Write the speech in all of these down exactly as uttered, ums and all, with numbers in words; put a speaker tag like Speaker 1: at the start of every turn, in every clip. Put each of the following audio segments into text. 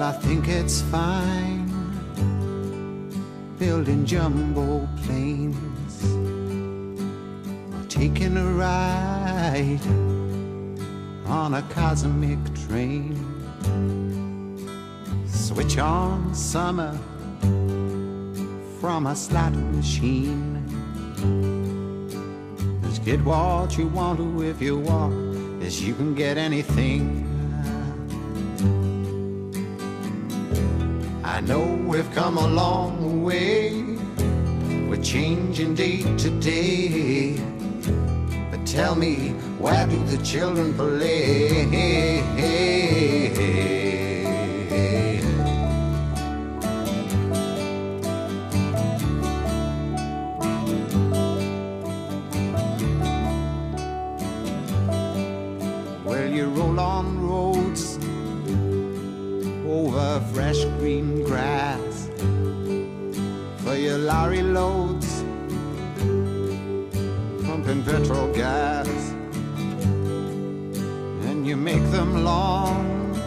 Speaker 1: I think it's fine building jumbo planes or taking a ride on a cosmic train. Switch on summer from a slot machine. Just get what you want to if you want, as you can get anything. I know we've come a long way, we're changing day to day, but tell me, where do the children play? Well, you roll on roads over fresh green grass for your lorry loads, pumping petrol gas, and you make them long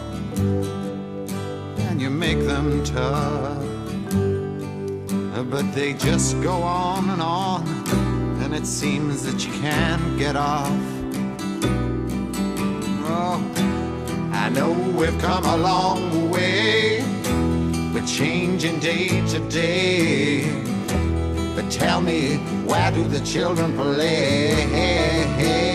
Speaker 1: and you make them tough, but they just go on and on, and it seems that you can't get off. Oh, I know we've come a long way, we're changing day to day, but tell me, where do the children play?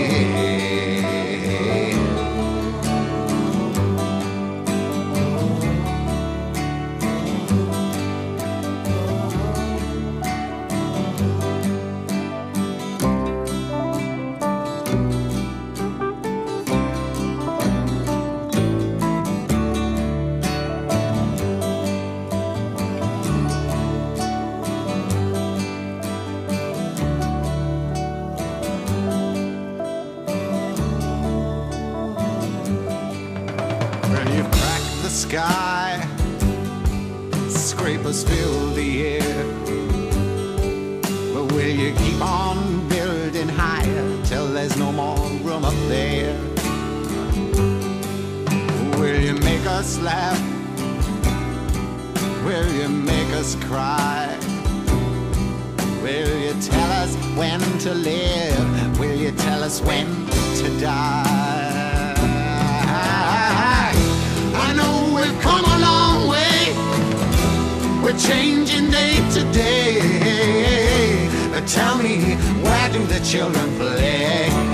Speaker 1: You've cracked the sky, scrapers fill the air, but will you keep on building higher till there's no more room up there? Will you make us laugh? Will you make us cry? Will you tell us when to live? Will you tell us when to die? I know we've come a long way, we're changing day to day, but tell me, where do the children play?